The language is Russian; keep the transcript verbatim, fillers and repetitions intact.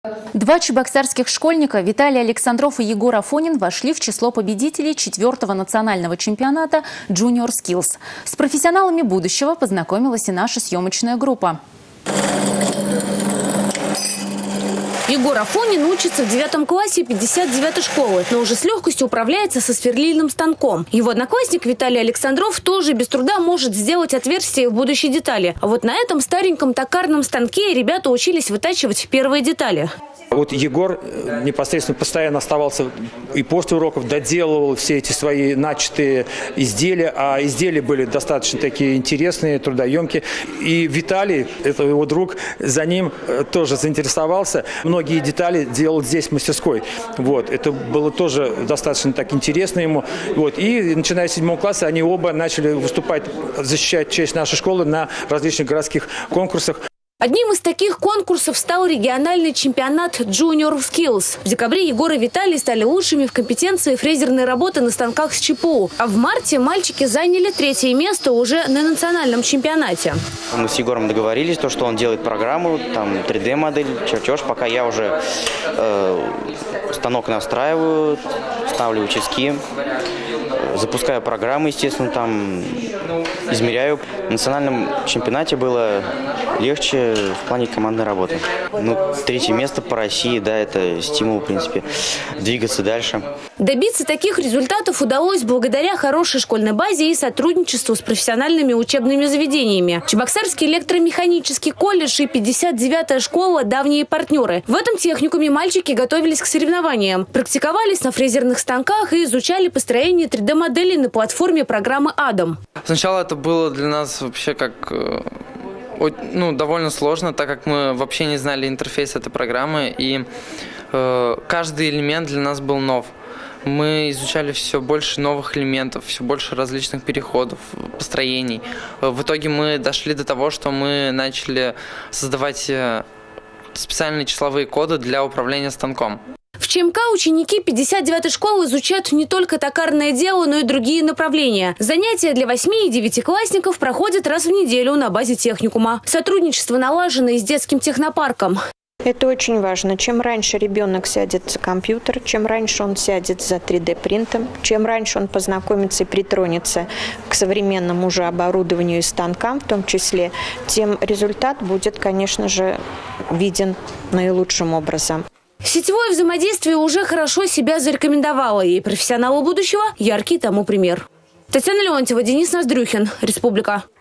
Два чебоксарских школьника Виталий Александров и Егор Афонин вошли в число победителей четвертого национального чемпионата Junior Skills. С профессионалами будущего познакомилась и наша съемочная группа. Егор Афонин учится в девятом классе пятьдесят девятой школы, но уже с легкостью управляется со сверлильным станком. Его одноклассник Виталий Александров тоже без труда может сделать отверстие в будущей детали. А вот на этом стареньком токарном станке ребята учились вытачивать первые детали. Вот Егор непосредственно постоянно оставался и после уроков, доделывал все эти свои начатые изделия, а изделия были достаточно такие интересные, трудоемкие. И Виталий, это его друг, за ним тоже заинтересовался. Многие детали делал здесь в мастерской. Вот. Это было тоже достаточно так интересно ему. Вот. И начиная с седьмого класса они оба начали выступать, защищать честь нашей школы на различных городских конкурсах. Одним из таких конкурсов стал региональный чемпионат Junior Skills. В декабре Егор и Виталий стали лучшими в компетенции фрезерной работы на станках с ЧПУ. А в марте мальчики заняли третье место уже на национальном чемпионате. Мы с Егором договорились, то, что он делает программу, там три дэ модель, чертеж. Пока я уже э, станок настраиваю, ставлю участки, запускаю программу, естественно, там измеряю. На национальном чемпионате было легче в плане командной работы. Ну, третье место по России, да, это стимул, в принципе, двигаться дальше. Добиться таких результатов удалось благодаря хорошей школьной базе и сотрудничеству с профессиональными учебными заведениями. Чебоксарский электромеханический колледж и пятьдесят девятая школа – давние партнеры. В этом техникуме мальчики готовились к соревнованиям, практиковались на фрезерных станках и изучали построение три дэ моделей на платформе программы Адам. Сначала это было для нас вообще как... Ну, довольно сложно, так как мы вообще не знали интерфейс этой программы, и э, каждый элемент для нас был нов. Мы изучали все больше новых элементов, все больше различных переходов, построений. В итоге мы дошли до того, что мы начали создавать специальные числовые коды для управления станком. В ЧМК ученики пятьдесят девятой школы изучают не только токарное дело, но и другие направления. Занятия для восьми- и девятиклассников проходят раз в неделю на базе техникума. Сотрудничество налажено и с детским технопарком. Это очень важно. Чем раньше ребенок сядет за компьютер, чем раньше он сядет за три дэ принтом, чем раньше он познакомится и притронется к современному уже оборудованию и станкам в том числе, тем результат будет, конечно же, виден наилучшим образом. Сетевое взаимодействие уже хорошо себя зарекомендовало, и профессионалы будущего – яркий тому пример. Татьяна Леонтьева, Денис Ноздрюхин, Республика.